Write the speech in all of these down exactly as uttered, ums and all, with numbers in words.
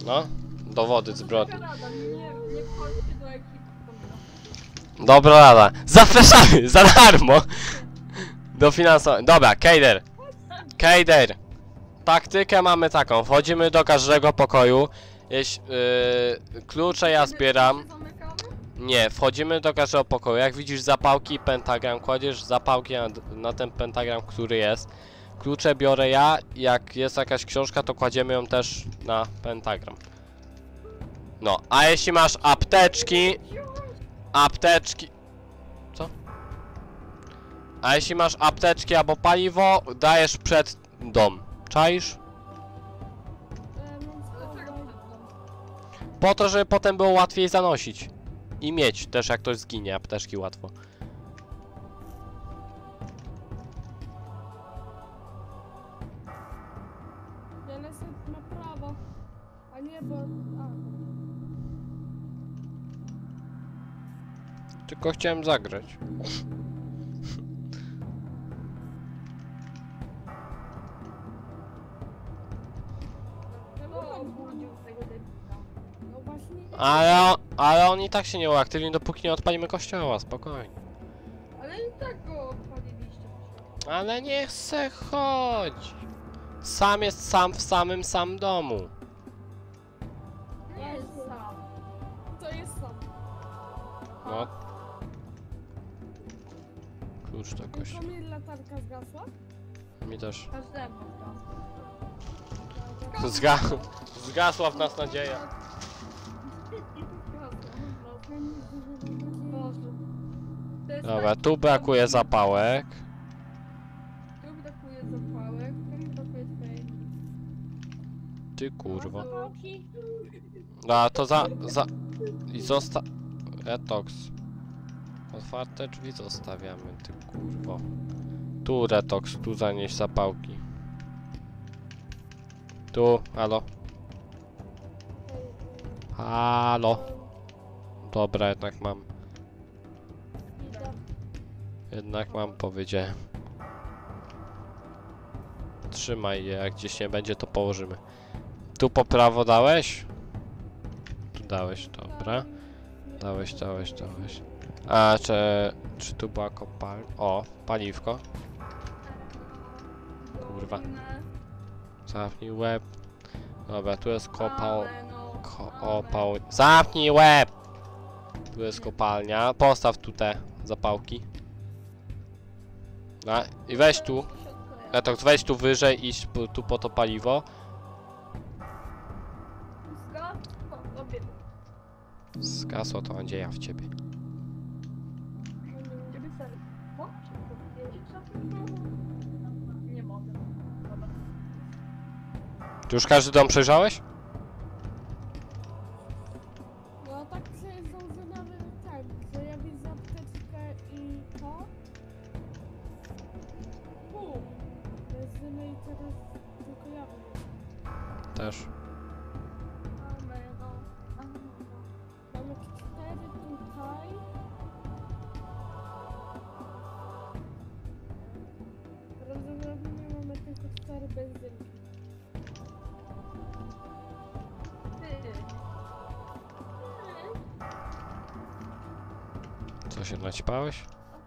No, dowody zbrodni. Rada, nie, nie wchodźcie do ekipy. Dobra rada. Zapraszamy, za darmo. Dofinansowanie. Dobra, Kejder. Kejder. Taktykę mamy taką. Wchodzimy do każdego pokoju. Jeśli, yy, klucze ja zbieram. Nie, wchodzimy do każdego pokoju. Jak widzisz zapałki, pentagram, kładziesz zapałki na, na ten pentagram, który jest. Klucze biorę ja. Jak jest jakaś książka, to kładziemy ją też na pentagram. No, a jeśli masz apteczki... Apteczki... Co? A jeśli masz apteczki albo paliwo, dajesz przed dom. Czaisz? Po to, żeby potem było łatwiej zanosić. I mieć też, jak ktoś zginie, apteczki łatwo. Ja lecę na prawo, a nie bo... A. Tylko chciałem zagrać. No właśnie... Ale, ale on i tak się nie uaktywni, dopóki nie odpalimy kościoła, spokojnie. Ale i tak go odpaliliście. Ale nie chcę chodzi. Sam jest sam w samym sam domu. Nie jest sam. To jest sam. No. Klucz do kościoła. Tylko mi latarka zgasła? Mi też. Każdemu zgasła. Zga zgasła w nas nadzieja. Dobra, tu brakuje zapałek. Tu brakuje zapałek, tu brakuje twojej. Ty kurwa. No to za... za... I zosta... Retox. Otwarte drzwi zostawiamy, ty kurwo. Tu retox, tu zanieś zapałki. Tu, halo. Halo. Dobra, jednak mam. Jednak mam, powiedziałem. Trzymaj je, jak gdzieś nie będzie, to położymy. Tu po prawo dałeś? Tu dałeś, dobra. Dałeś, dałeś, dałeś. A, czy, czy tu była kopalnia? O, paliwko. Kurwa. Zamknij łeb. Dobra, tu jest kopał... Kopał... Zamknij łeb! Tu jest kopalnia. Postaw tu te zapałki. No, i weź tu. Ja to weź tu wyżej, iść tu po to paliwo. Zgasło to nadzieja w ciebie. Nie mogę. Ty już każdy dom przejrzałeś? No tak sobie zdążę nawet tak, że ja widzę apteczkę i to. Bum! Lecimy i teraz tylko ja wiem. Też. Mamy cztery tutaj. Prawdopodobnie mamy tylko cztery benzynki. Co się naćpałeś?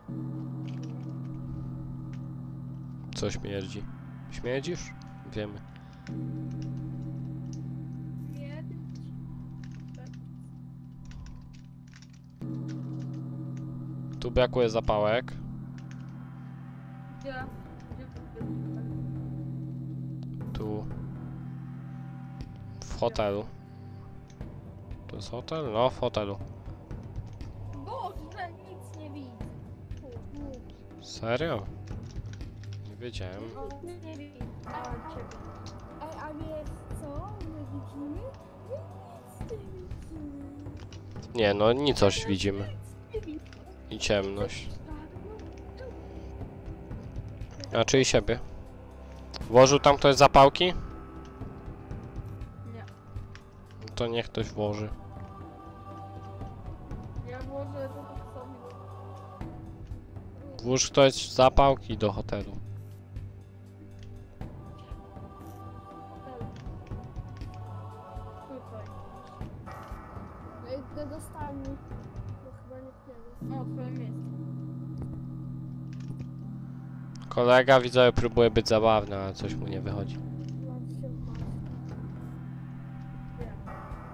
Co śmierdzi? Śmierdzisz? Wiemy. Tu brakuje zapałek. Gdzie? Tu. W hotelu. To jest hotel? No, w hotelu. Boże, nic nie widzę. Serio? Nie wiedziałem. Nie widzę. A, a wiesz co? My widzimy? My nic nie widzimy. Nie, no nic coś widzimy. I ciemność. A czy i siebie? Włożył tam ktoś zapałki? Nie. To niech ktoś włoży. Ja włożę to tak sobie. Włóż ktoś zapałki do hotelu. Tutaj. Idę do stajni. Bo chyba nikt nie wie. O, twoje miejsce. Kolega widzę, próbuje być zabawny, ale coś mu nie wychodzi. Mam się w masce. Wiem.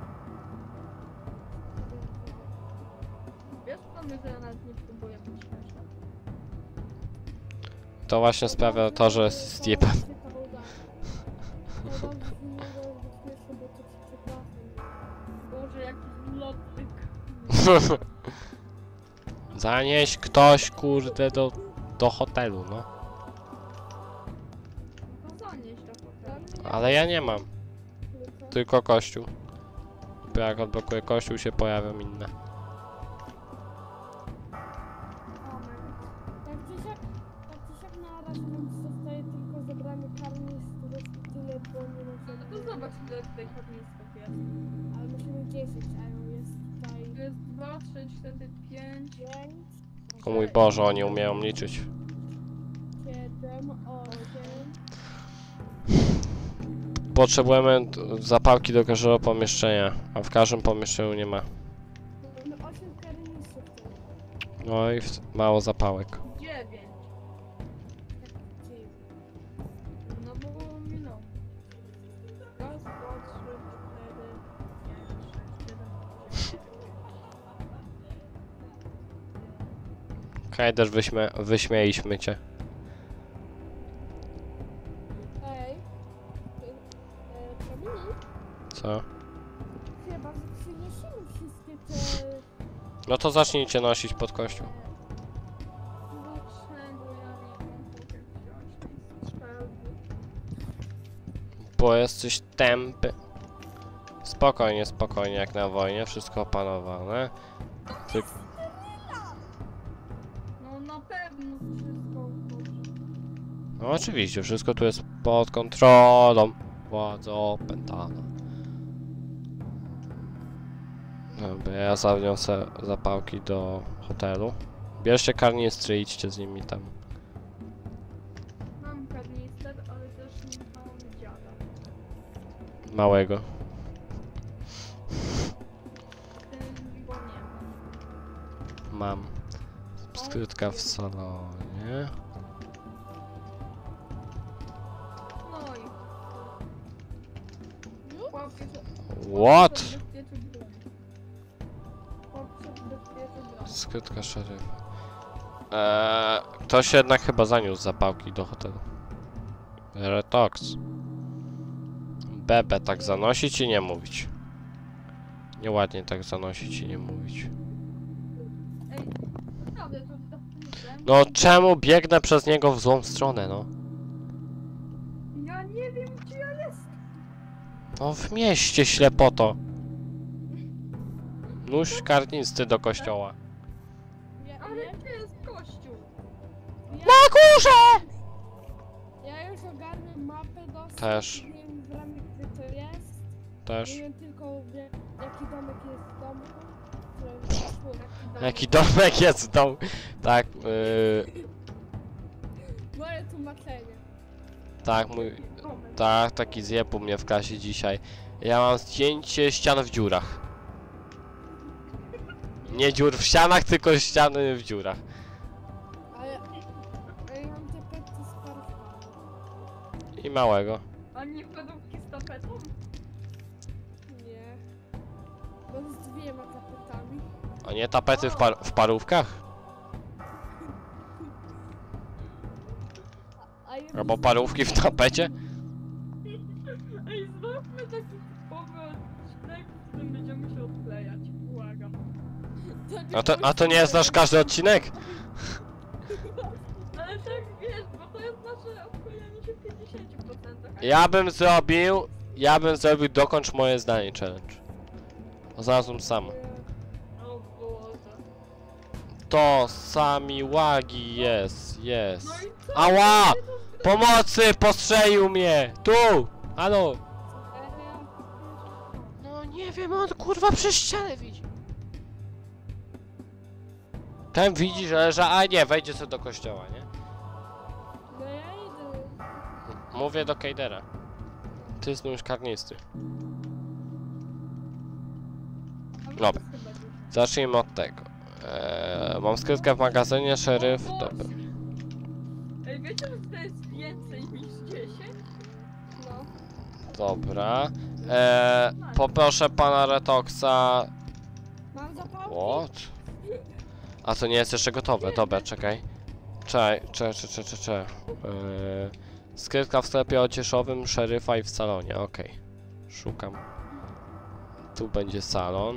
Wiesz, co my, że ja nawet nie próbuję być śmieszna? To właśnie sprawia to, że jest zjebem. Boże, jaki lotyk. Zanieś ktoś, kurde, do, do hotelu, no. No zanieś do hotelu. Ale ja nie mam, tylko kościół. Bo jak odblokuję kościół, się pojawią inne. Amen. Tak czy siak, tak czy siak na razie nam zostaje tylko zebrany karnis, który jest tyle, bo nie No możemy... to zobacz, ile tutaj karnistów jest. Ale musimy dziesięć, a ją jest tutaj Tu jest dwa, trzy, cztery, pięć. pięć, O mój Boże, oni umieją liczyć. siedem, osiem... Potrzebujemy t- zapałki do każdego pomieszczenia, a w każdym pomieszczeniu nie ma. Mamy osiem karnisów tu. No i w- mało zapałek. Dziewięć. Dzień. No bo minął. Raz, dwa, trzy, cztery, pięć, sześć, siedem, osiem. Kajder, wyśmie wyśmieliśmy cię. Ej, e, Kamil, Co? chyba przyniesiemy wszystkie te... No to zacznijcie nosić pod kościół. Dlaczego ja nie mogę wziąć tej strzelby? Bo jesteś tępy. Spokojnie, spokojnie, jak na wojnie, wszystko opanowane. Ty No na pewno wszystko dobrze. no oczywiście, wszystko tu jest pod kontrolą. Władza opętana. Dobra, ja zaniosę zapałki do hotelu. Bierzcie karnistry, idźcie z nimi tam. Mam karnister, ale też nie mam dziada. Małego. Tym, bo nie mam. Mam. Skrytka w salonie. No i... Chłopie, What? zabezpieczył broń. Chłopie, zabezpieczył broń. Skrytka szeryfa. Eee, ktoś jednak chyba zaniósł zapałki do hotelu. Retox. Bebe tak zanosić i nie mówić. Nieładnie tak zanosić i nie mówić. Ej, naprawdę, to tak myślę. No czemu biegnę przez niego w złą stronę, no? Ja nie wiem, gdzie ja jestem. No w mieście ślepoto. Nóż karnisty do kościoła. Ja, Ale ja, gdzie jest kościół? ja, Na górze! ja już ogarnę mapę dosyć. Też. Wiem w ramach gdzie to jest. Też. Nie wiem tylko wie, jaki domek jest w domu. którym weszło. Jaki domek jest w domu? Tak, yy, Moje tłumaczenie. tak, mój... Tak, taki zjeb u mnie w klasie dzisiaj. Ja mam zdjęcie ścian w dziurach. Nie dziur w ścianach, tylko ściany w dziurach. Ale, ale ja mam te pety z parfumem. I małego. A nie pedówki z tapetą? Nie. Bo z dwiema tapetami. A nie tapety w, par w parówkach? A ja Albo parówki w tapecie? Ej, zróbmy taki typowy odcinek, w którym będziemy się odklejać. Błagam. A to, a to nie jest nasz każdy odcinek? Ale tak wiesz, bo to jest nasze odklejanie się w pięćdziesięciu procentach. a Ja bym zrobił... Ja bym zrobił dokończ moje zdanie challenge. Znalazłem sam. O Boże. To sami łagi jest, jest. No i co? Ała! Pomocy! Postrzelił mnie! Tu! Halo! No nie wiem, on kurwa przez ścianę widzi. Ten widzi, że leża, a nie, wejdzie sobie do kościoła, nie? No ja idę. Mówię do Kejdera. Ty znów karnisty. A wy Dobra. chyba Zacznijmy od tego. Eee, mam skrytkę w magazynie, szeryf. O Dobra. Boże. Ej, wiecie, że to jest więcej niż dziesięć? No. Dobra. Eee, poproszę pana Retoxa. Mam zapałki. What? A to nie jest jeszcze gotowe. Dobra, czekaj. Czekaj, czekaj, czekaj, czekaj, czekaj. Eee, skrytka w sklepie ocieszowym, szeryfa i w salonie. Okej. Szukam. Tu będzie salon.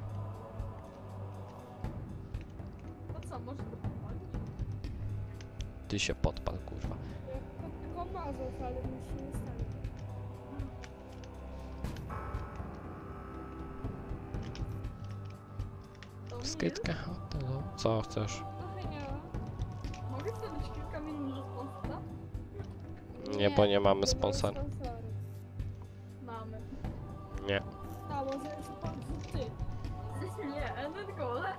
To co, może to popalić? Ty się podpal, kurwa. Tylko mazów, ale mi się nie stanie. To mi Skrytkę hotelu. Co chcesz? Trochę nie ma. Mogę wstawić kilka minut do sponsora? Nie, bo nie mamy nie sponsora. sponsorów. Mamy. Nie. A może jeszcze pan ty. Nie, Energole.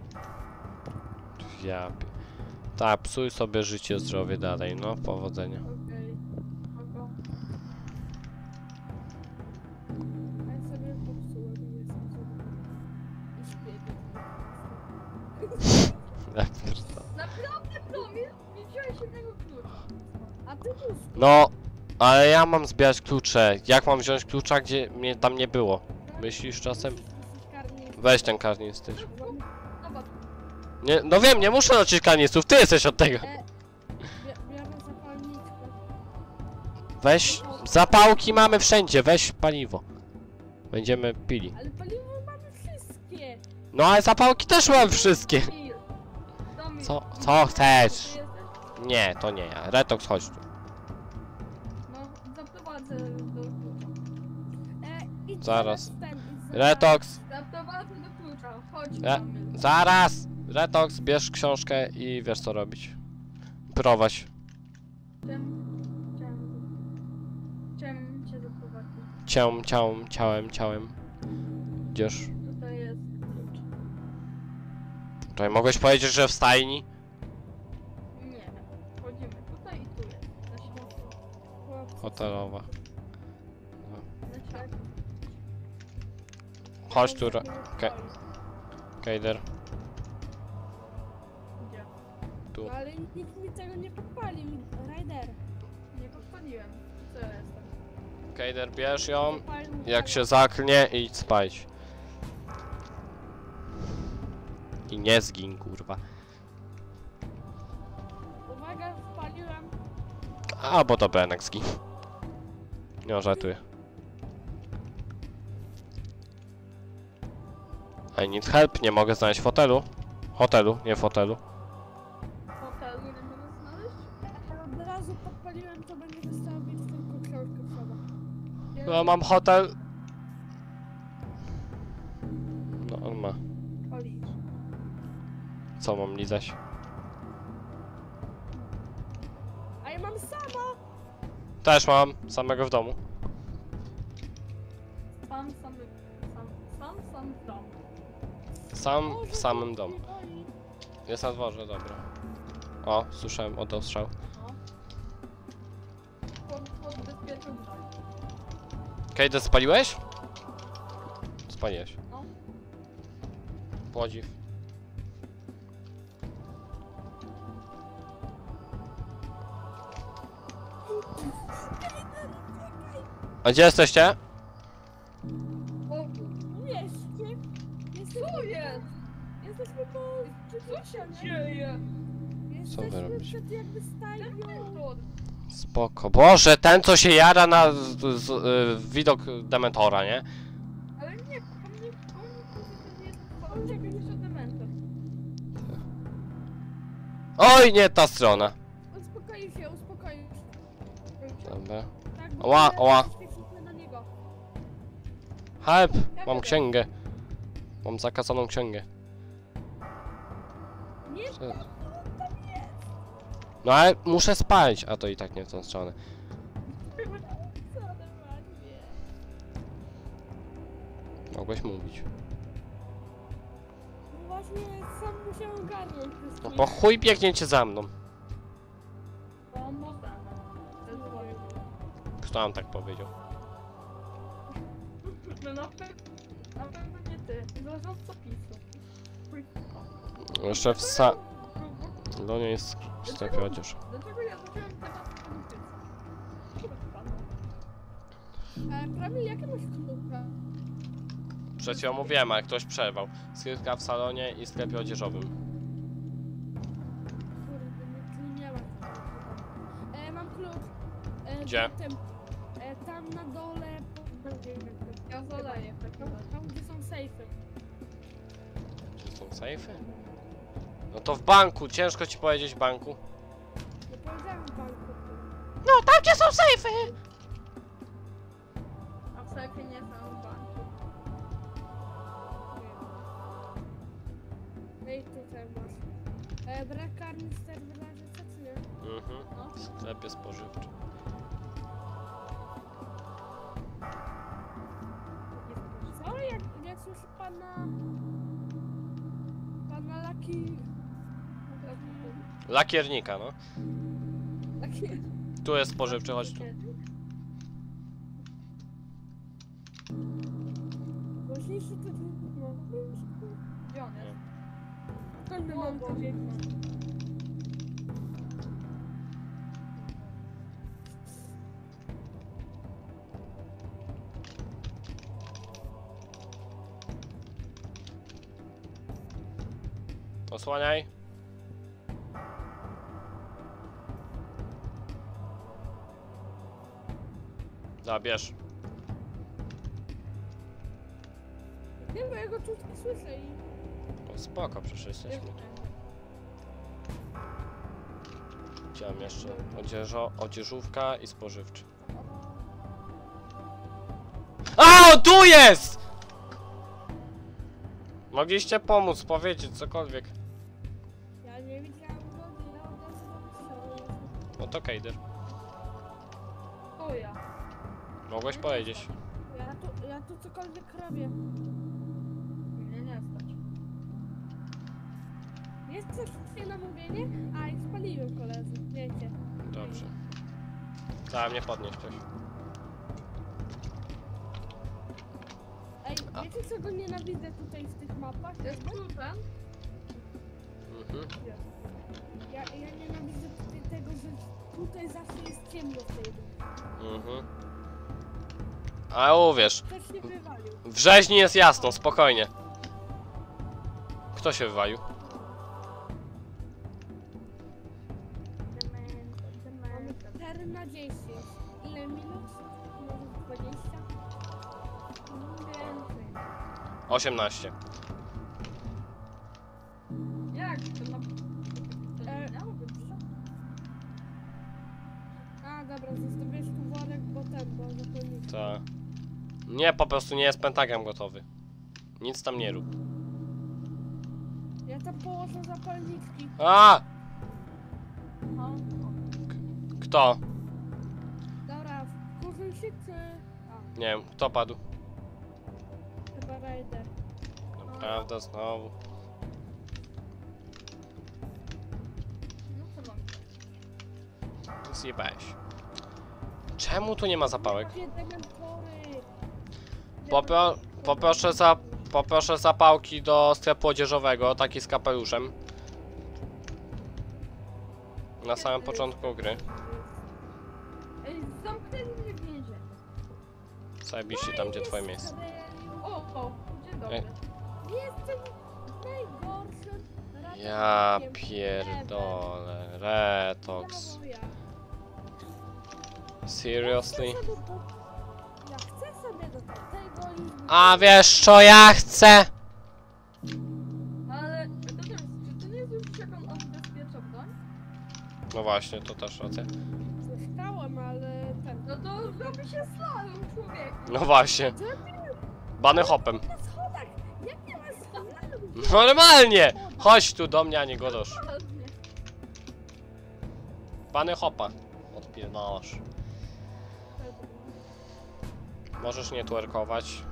Ja. pi- Tak, psuj sobie życie, zdrowie dalej. No, powodzenia. Okej. Oko. A ja sobie popsułem i jestem sobie. I śpię. Ja pierdolę. Naprawdę, Promil? Nie wziąłeś jednego klucza. A ty tu No, ale ja mam zbierać klucze. Jak mam wziąć klucza, gdzie mnie tam nie było? Myślisz czasem? Weź ten karnister. Zobacz. Nie, no wiem, nie muszę nosić karnistrów, ty jesteś od tego. Biorę zapalniczkę. Weź, zapałki mamy wszędzie, weź paliwo. Będziemy pili. Ale paliwo mamy wszystkie. No ale zapałki też mam wszystkie. Promil. Promil. Co, co chcesz? Ty jesteś? Nie, to nie ja. Retox, chodź tu. No, zaprowadzę do klucza. E, idź Zaraz. Ten, idź zaraz. Retox, Zaprowadzę do klucza. Chodź, Ja- Promil. zaraz! Retox, bierz książkę i wiesz co robić. Prowadź. Chciałem... Chciałem... Chciałem cię zaprowadzić. Ciałem, ciałem, ciałem, ciałem. Idziesz. Tutaj jest klucz. Tutaj mogłeś powiedzieć, że w stajni? Nie. Wchodzimy tutaj i tu jest. Na środku. Hotelowa. Na środku. Chodź tu, Re- Ke- Kejder. Gdzie? Tu. No ale nikt mi tego nie podpalił. Rider. Nie podpaliłem. Co ja jestem? Kejder, bierz ją. Podpalił mi Jak tego. się zaklnie, idź spać. I nie zgin, kurwa. Uwaga, wpaliłem. A, bo to Benek zgin. Nie żartuję. I need help, nie mogę znaleźć fotelu. Hotelu, nie fotelu. Hotelu nie mogę znaleźć? Ale od razu podpaliłem, to będzie wystarczyć tylko książkę trzeba. Nie No mam hotel. No on ma. palisz. Co mam lizać? A ja mam sama. Też mam, samego w domu. Sam, sam, sam, sam, sam w domu. Sam Boże, w samym to domu. mnie boli. Jest na dworze, dobra. O, słyszałem odostrzał. No. Pod, pod bezpieczną broń. Kejdę, spaliłeś? Spaliłeś. No. Podziw. A gdzie jesteście? O, Mieście. Jesteśmy, co jest? jesteśmy po... Co się dzieje? Jesteśmy robicie? przed jakby stajnią. Dementor. Spoko. Boże, ten co się jara na z, z, y, widok Dementora, nie? Ale nie, po mnie, po mnie to jest fałszywy niż dementor. Oj, nie ta strona. Uspokoił się, uspokoił się. Dobra. Tak, bo Oła, teraz oła. świecimy na niego. Help! Mam księgę. Mam zakazaną księgę. Nie, Co? tam jest. No ale muszę spać, a to i tak nie w tą stronę. Co normalnie? Mogłeś mówić. No właśnie sam musiałem ogarnąć. No po chuj biegniecie za mną. O, można. Kto nam tak powiedział? No na pewno, na pewno nie ty. Zarządca PiSu. Jeszcze w sa... No nie jest w sklepie odzież. Dlaczego ja zacząłem temat polityki? E, Prawie jakie masz klubka? Przed chwilą mówiłem, ale ktoś przerwał. Skrytka w salonie i sklepie odzieżowym. Kurde, nie, tu nie ma. E, mam klucz. E, Gdzie? Tym, e, tam na dole. Po, Ja zaleję w takim razie. tam gdzie są sejfy. Czy są sejfy? No to w banku, ciężko ci powiedzieć w banku. Nie powiedziałem w banku. No tam gdzie są sejfy! A w sklepie nie są w banku. Nie. No i tutaj masz. E, brak karnister w razie co, czy nie? Mhm, w sklepie spożywczym. Co? Jak, jak słyszę pana... Pana Laki... Lakiernika, no. Laki... Tu jest spożywczy, chodź tu. Głośniejszy to no. Gdzie on jest? Skąd my mamy to wiedzieć? Osłaniaj. Zabierz. Nie, bo ja go tu słyszę i... O, spoko, przecież jesteśmy tu. Chciałem jeszcze odzieżo, odzieżówka i spożywczy. A, tu jest! Mogliście pomóc, powiedzieć cokolwiek. Ja nie widziałam go, nie od razu zapisałem. No to Kejder. O ja. Mogłeś powiedzieć. Ja tu, ja tu cokolwiek robię. Mnie nie stać. Jest coś tutaj na mówienie? A, i spaliłem koledzy, wiecie. Dobrze. Trzeba mnie podnieść ktoś. Ej, wiecie czego nienawidzę tutaj w tych mapach? To jest kluczem? Mhm. Ja, ja nienawidzę tutaj tego, że tutaj zawsze jest ciemno w tej grze. Mhm. A uwierz, Ktoś się wywalił. w rzeźni jest jasno, spokojnie. Kto się wywalił? Mamy cztery na dziesięć. Ile minut? Może dwadzieścia? Więcej. osiemnaście. Jak? To na... To E, nie miało być? A, dobra, zostawiłeś tu worek, bo ten, bo zapomniałem. Ta. Nie, po prostu nie jest pentagram gotowy. Nic tam nie rób. Ja tam położę zapalniczki. A! No. Kto? Dobra, wkurzę się, czy... A, Nie wiem, kto padł? chyba Raider. Prawda, znowu. No co mam? Zjebałeś. Czemu tu nie ma zapałek? Jakie dementory! Popro poproszę, za poproszę zapałki do sklepu odzieżowego, taki z kapeluszem. Na samym początku gry. Ej, zamknęli mnie w więzieniu. Zajebiście tam, gdzie twoje miejsce. O, o, dzień dobry. Ej. Jestem najgorszym Ja ratownikiem pierdolę. ever. Retox. Brawo, ja. Seriously? Ja chcę sobie do- Ja chcę sobie do tamtego i... A wiesz co ja chcę? Ale to też, czy to nie jest już jak on odbezpiecza broń? No właśnie, to też racja. Słyszałem, ale ten... No to robi się slalom, człowieku. No właśnie. Bany hopem. Na schodach! Jak nie masz schodów? Normalnie! Chodź tu do mnie, a nie godosz. Ładnie. Bany hopa. Odpierdalasz. Możesz nie twerkować.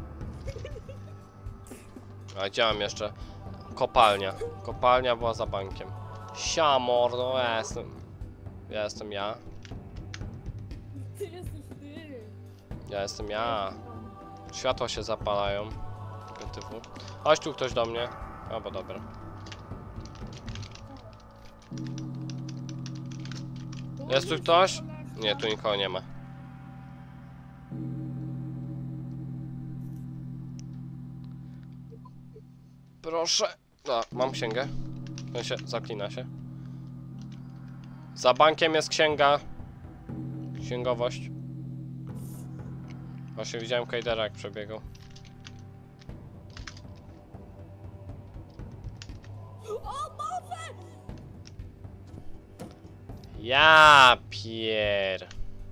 A gdzie mam jeszcze? Kopalnia. Kopalnia była za bankiem. Siamor, no ja jestem. Ja jestem ja. Ty jesteś ty. Ja jestem ja. Światła się zapalają. Typu. Chodź tu ktoś do mnie. O, bo dobra. Jest tu ktoś? Nie, tu nikogo nie ma. Proszę. No, mam księgę. On się zaklina się. Za bankiem jest księga. Księgowość. Właśnie widziałem Kejdera jak przebiegał. O Boże! Ja pier.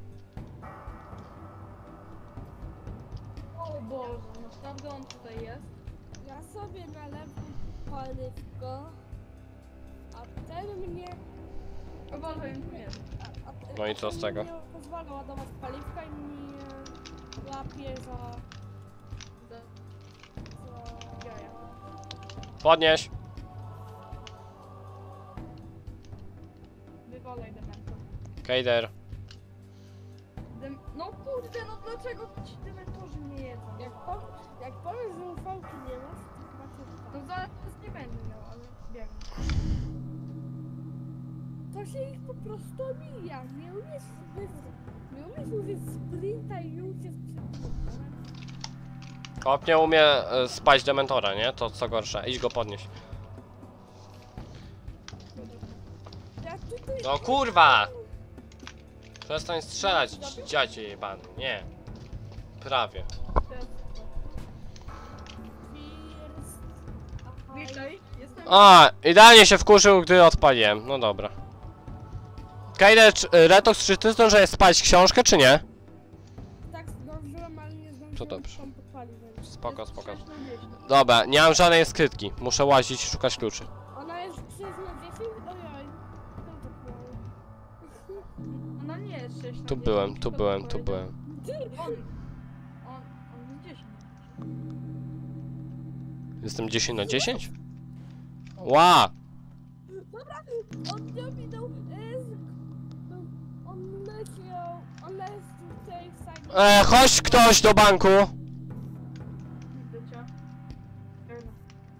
O Boże, naprawdę on tutaj jest? Ja sobie nalewam paliwko, a ten mnie... O Boże, on tu jest. A, a ten No i co z tego? Nie pozwala ładować paliwka i mnie łapie za... Za- za... Jaja. Podnieś. Wywalaj dementa. Kejder. Dem no kurde, no dlaczego ci dementorzy nie jedzą? Jak, po, jak powiesz, że ufałki nie masz, to chyba cię No zaraz nie będę miał, ale wiem. to się ich po prostu omija. Nie umiesz, wy- nie umiesz użyć sprinta i uciec przed potworem. Chłop nie umie e, spać dementora, nie? To co gorsza. Idź go podnieść. Jak ty tu No kurwa! Przestań strzelać, dziadzie jebany. Nie. Prawie. Teraz... first... Aha, Witaj, jestem... A, idealnie się wkurzył, gdy odpaliłem. No dobra. Kejder, czy- y, Retox, czy ty zdążyłeś spać książkę, czy nie? tak zdążyłem, ale nie zdążyłem To dobrze. tam podpalić. Spoko, spoko. sześć na dziesięć. Dobra, nie mam żadnej skrytki. Muszę łazić i szukać kluczy. Ona jest sześć na dziesięć? Ojoj. No to było. Ona nie jest sześć na dziesięć. Tu byłem, tu kto byłem, to tu powiedział? byłem. On... On... On jest dziesięć. Jestem dziesięć na dziesięć? Ła! Dobra, on nie minął. e, z- no, On leciał. On jest tutaj w side. E, chodź ktoś do banku! Widzę cię. Dobra.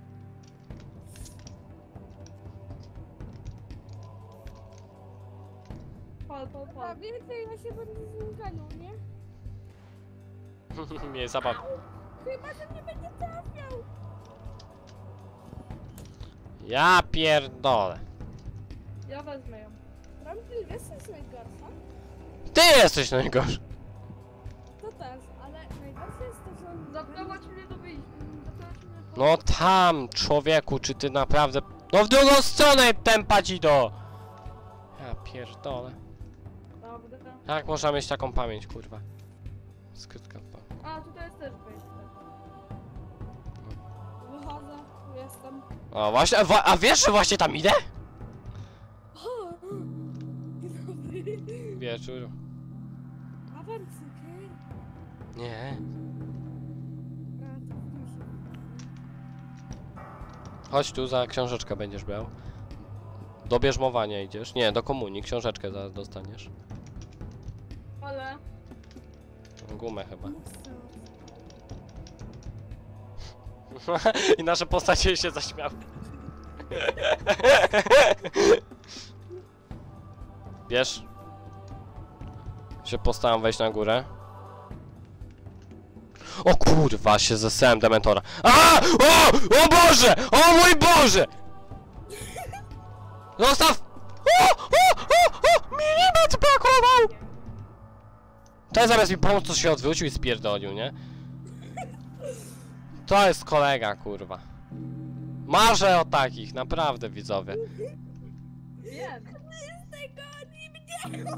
Pal, pal, A pal. więcej ja się będę z nim ganiał, nie? Nie zabaw. Chyba, że nie będzie trafiał. Ja pierdolę. Ja wezmę ją. Rambil, wiesz co jest najgorsza? Ty jesteś najgorszy. To też, ale najgorsze jest to, że on... Zaprowadź mnie do wyjścia. Zaprowadź mnie do... No tam, człowieku, czy ty naprawdę... No w drugą stronę tempać i do... Ja pierdolę. Dobra. Jak można mieć taką pamięć, kurwa? Skrytka. A, tutaj jest też wyjście. Wychodzę, tu jestem. O, właśnie, wa a wiesz, że właśnie tam idę? O, dobry. Wieczór. Awar cukier. Nie. A, to proszę. Chodź tu, za książeczkę będziesz brał. Do bierzmowania idziesz. Nie, do komunii, książeczkę zaraz dostaniesz. Ale... Gumę chyba. No co? I nasze postacie się zaśmiały. Wiesz? Się postaram wejść na górę. O kurwa, się zesrałem dementora. A! O! O Boże! O mój Boże! Zostaw! O! O! O! O! Milimetr brakował! Ten zamiast mi pomóc, to się odwrócił i spierdolił, nie? To jest kolega, kurwa. Marzę o takich, naprawdę, widzowie. Wiem. Nie goni mnie!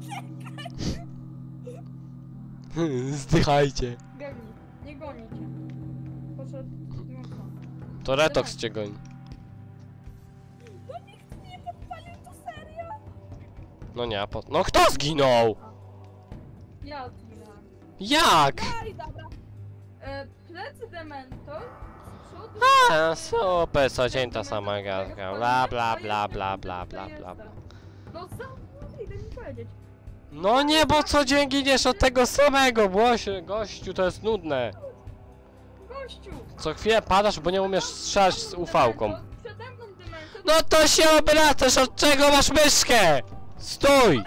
Zdychajcie. Biegnij. Nie goni cię. Poszedł... No co? To Retox cię goni. No nikt nie podpalił, to serio? No nie, a po... No kto zginął? Ja zginąłem. Jak? Daj, dobra. E, plecy dementor. Przód... A, super, co dzień ta sama gadka. Bla bla bla bla bla bla bla bla. No sam, no idę mi powiedzieć. No nie, bo co dzień giniesz od tego samego, Błosie, gościu, to jest nudne. Gościu, gościu! Co chwilę padasz, bo nie umiesz strzelać z ufałką. Przede mną Demento. No to się obracasz, od czego masz myszkę? Stój!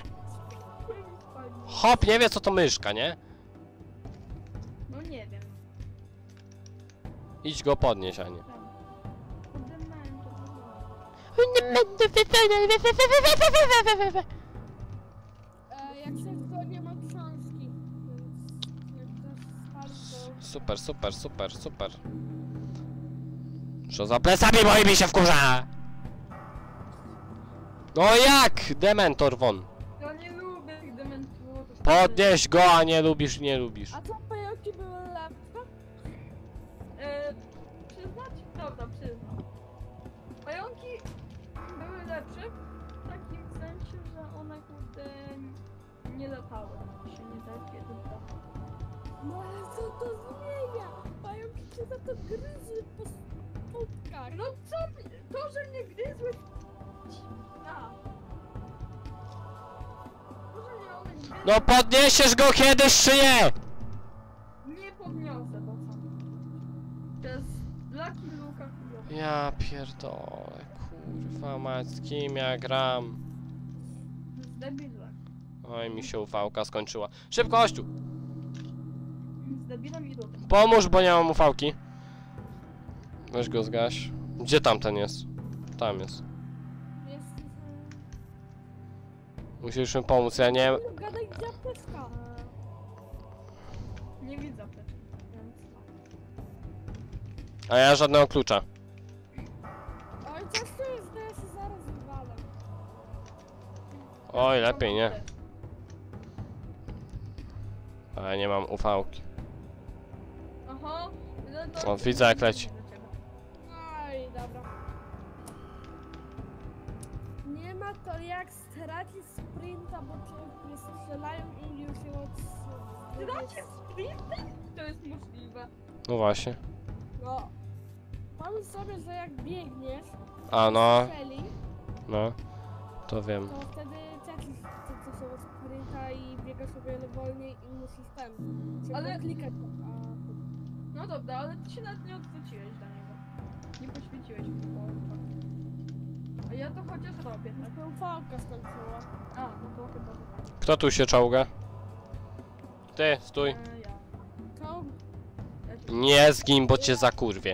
Hop, nie wie co to myszka, nie? No nie wiem. Idź go podnieś, a nie. Demento. E, jak się to nie ma książki, więc jak ktoś spadł, to... Super, super, super, super. Co za plecami boi mi się wkurza! No jak? Dementor won. Ja nie lubię tych dementorów. Podnieś go, a nie lubisz, nie lubisz. A co, pająki były lepsze? E, przyznać? Dobra, przyznam. Pająki były lepsze w takim sensie, że one kurde nie latały. Się nie takie dobra. No ale co to zmienia? Pająki się za to gryzły po spódkach. No co? mi- To, że mnie gryzły... A. To, że mnie one gryzły... No podniesiesz go kiedyś czy nie? Nie podniosę to sam. To jest Lucky Luka chujowy. Ja pierdolę, kurwa mać, z kim ja gram? To jest debilem. Oj, mi się ufałka skończyła. Szybko, chodź tu! Z debilem i lutem. Pomóż, bo nie mam ufałki. Weź go zgaś. Gdzie tamten jest? Tam jest. Jest... Musisz mi pomóc, ja nie... No gadaj, gdzie apteczka? Nie widzę apteczki, więc... A ja żadnego klucza. Oj, coś tu jest, to ja się zaraz wywalę. Oj, lepiej nie. A ja nie mam ufałki. Aha. no to- O, widzę, jak leci. Oj, dobra. Nie ma to jak stracić sprinta, bo cię strzelają i już się od... Tracisz sprintem? To jest możliwe. No właśnie. No. Pomyśl sobie, że jak biegniesz, A no, strzeli, no. To wiem. to wtedy tracisz to, co są od sprinta i biegasz o wiele wolniej i musisz ten... się Ale- klikać. A... No dobra, ale ty się nawet nie odwróciłeś do niego. Nie poświeciłeś mi po oczach. A ja to chociaż robię, tak? Tą fałkę skończyła. A, no to chyba że tak. Kto tu się czołga? Ty, stój. E, ja. To... Ja cię... Nie zgin, bo cię zakurwie.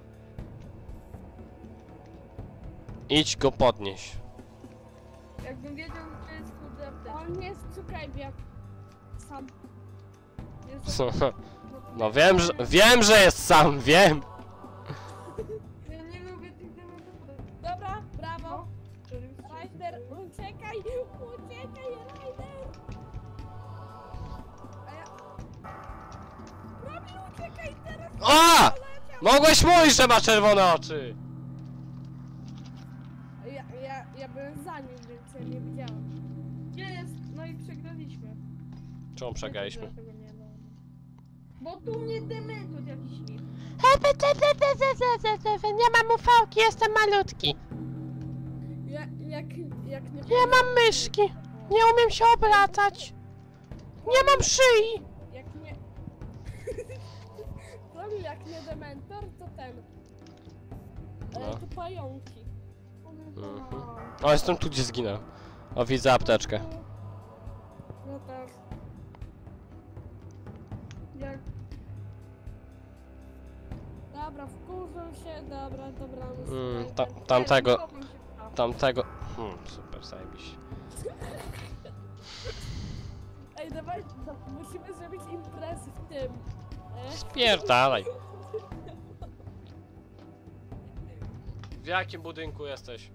Idź go podnieś. Jakbym wiedział, gdzie jest kurde apteczka. On jest przy kajbie. Sam. Jest... Co? No wiem, że, wiem, że jest sam, wiem. Ja nie lubię tych dementów. Dobra, brawo. No. Ryder, uciekaj! Uciekaj, Ryder! A ja... Robi, uciekaj teraz! A! Poleciał! Mogłeś mówić, że ma czerwone oczy. Ja, ja, ja byłem za nim, więc ja nie widziałam. Gdzie jest? No i przegraliśmy. Czemu przegraliśmy? Ja tego nie wiem. Bo tu mnie dementut jakiś śmieje. Nie mam ufałki, jestem malutki. Ja, jak, jak nie... Nie mam myszki. Nie umiem się obracać. Nie mam szyi. Jak nie... Robi jak nie dementor, to ten... No. E, to pająki. Mhm. O, jestem tu, gdzie zginął. O, widzę apteczkę. No tak. Jak... Dobra, wkurzę się, dobra, dobra. Mm, ta, tamtego, Nie, no, cofam się w prawo. tamtego... Hmm, super, zajebiście. Ej, dawaj, no, musimy zrobić imprezy w tym. E? Spierdalaj. W jakim budynku jesteś?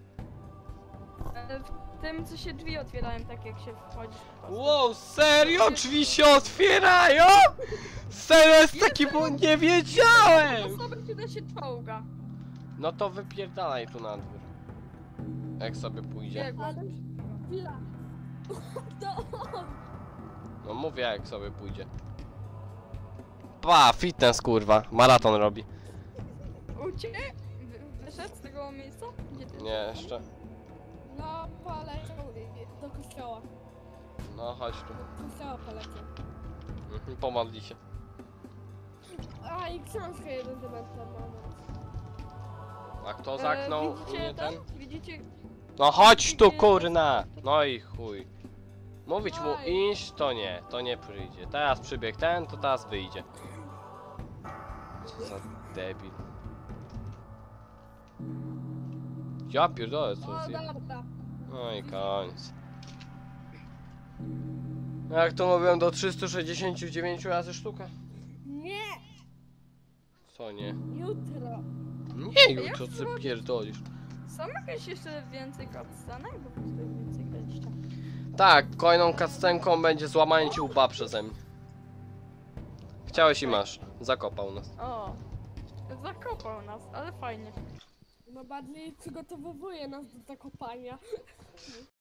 E, W tym, co się drzwi otwierają, tak jak się wchodzi. Wow, serio? Drzwi się otwierają? Serio jest taki, bo nie wiedziałem! Osoby, które się czołga. No to wypierdalaj tu na dwór. Jak sobie pójdzie. Jak Ale- Chwila. To on. No mówię, jak sobie pójdzie. Pa, fitness kurwa, maraton robi. Ucie? Wy- Wyszedł z tego miejsca? Gdzie ty? Nie, jeszcze. No, poleciał do kościoła. No chodź tu. Do kościoła poleciał. Mhm, pomodli się. Aj, i książkę jeden dementor mamy. A kto zaknął E, widzicie mnie ten? Widzicie? No chodź tu kurna! No i chuj. Mówić mu Oj. iść, to nie, to nie przyjdzie. Teraz przybiegł ten, to teraz wyjdzie. Co za debil. Ja pierdolę, co O, zje... dobra. No i koniec. Jak to mówią, do trzystu sześćdziesięciu dziewięciu razy sztuka? Nie! Co nie? Jutro. Nie jutro, co pierdolisz. Są jakieś jeszcze więcej cutscenek? Bo po prostu więcej graliście. Tak, kolejną cutscenką będzie złamanie ci łba przeze mnie. Chciałeś i masz. Zakopał nas. O, zakopał nas, ale fajnie. No bardziej przygotowywuje nas do zakopania.